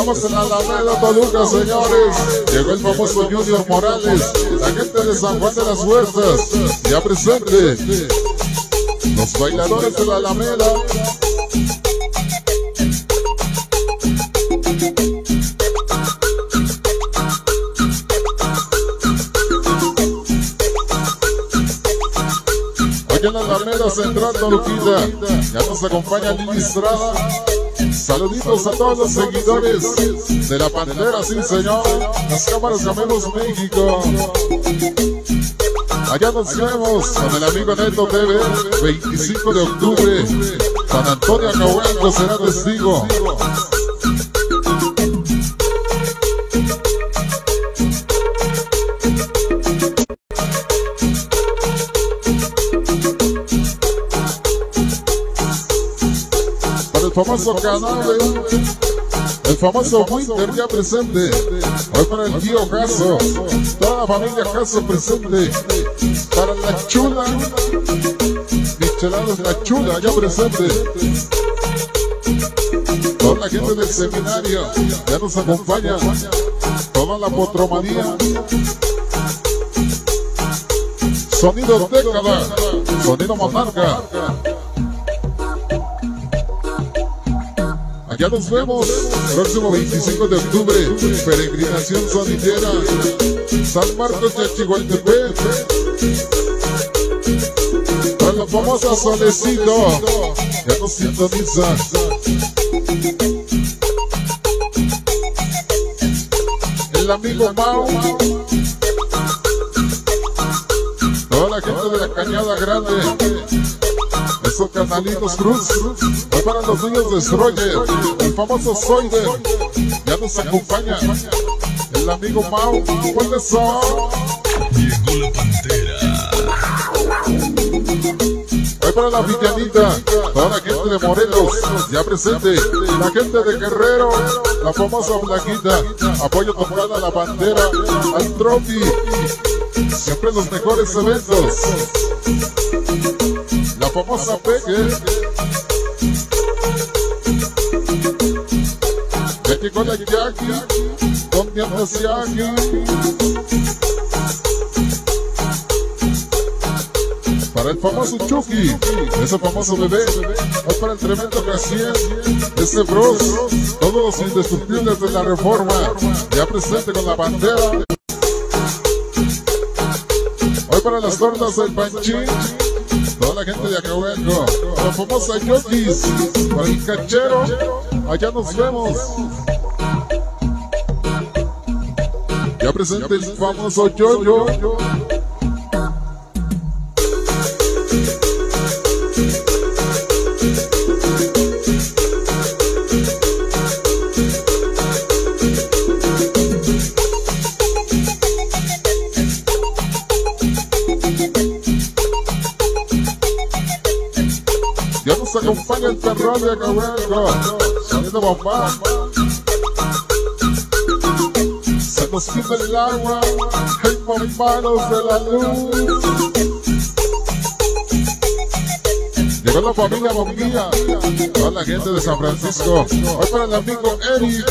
Estamos en la Alameda, Toluca, señores. Llegó el famoso Junior Morales, la gente de San Juan de las Huertas, ya presente. Los bailadores de la Alameda. Aquí en la Alameda Central Toluquita, ya nos acompaña Lili Estrada. Saluditos a todos los seguidores de la Pantera, sí señor. Las cámaras Camemos México. Allá nos vemos con el amigo Neto TV, 25 de octubre. San Antonio Acahuenco será testigo. El famoso canal, el famoso Winter ya presente. Hoy para el tío Jasso, toda la familia Jasso presente. Para la chula, micheladas la chula ya presente. Toda la gente del seminario ya nos acompaña. Toda la potromanía. Sonido década, sonido monarca. Ya nos vemos, próximo 25 de octubre, peregrinación sonidera, San Marcos de Chihuahua, para la famosa Solecito, ya nos sintoniza. El amigo Mau, toda la gente de la Cañada Grande. Esos Canalitos Cruz, hoy para los niños de Stroyer, el famoso Zoider, ya nos acompaña, el amigo Mau, ¿cuáles son? Llegó la Pantera. Hoy para la Villanita, toda la gente de Morelos, ya presente, la gente de Guerrero, la famosa Blanquita, apoyo total a la Pantera, al Trophy, siempre los mejores eventos. La famosa Peque. Ya llegó la Jackie, ¿dónde andas Jackie? Para el famoso Chucky, ese famoso bebé. Hoy para el tremendo Caciel, ese Bros, todos los indestructibles de la Reforma, ya presente con la bandera. Hoy para las tortas del Panchín, toda la gente de Acahuenco, la famosa Yokis, para el Cachero, allá nos vemos. Ya presente el famoso Yoyo. Ya nos acompaña el terror de Acahuenco, sonido bomba. Se nos quita el agua, hay bombaros de la luz. Llegó la familia Bombilla, toda la gente de San Francisco. Hoy para el amigo Eric.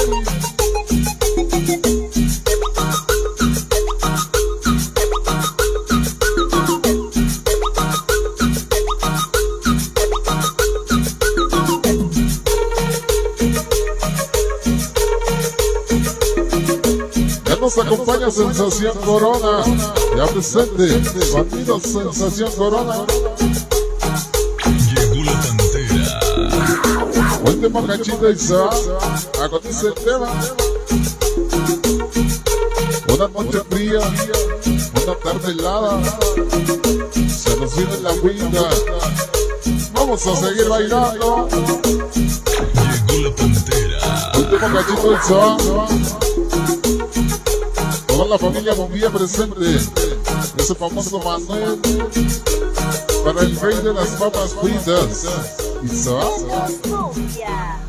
Nos acompaña Sensación Corona, ya presente, Bandidos Sensación Corona. Llegó la Pantera. Último cachito y se va, agoniza el tema. Una noche fría, una tarde helada, se nos viene la vida, vamos a seguir bailando. Llegó la Pantera. Último cachito y se va. Toda la familia Bombilla presente, ese famoso Manuel, para el rey de las papas fritas. ¿Y so?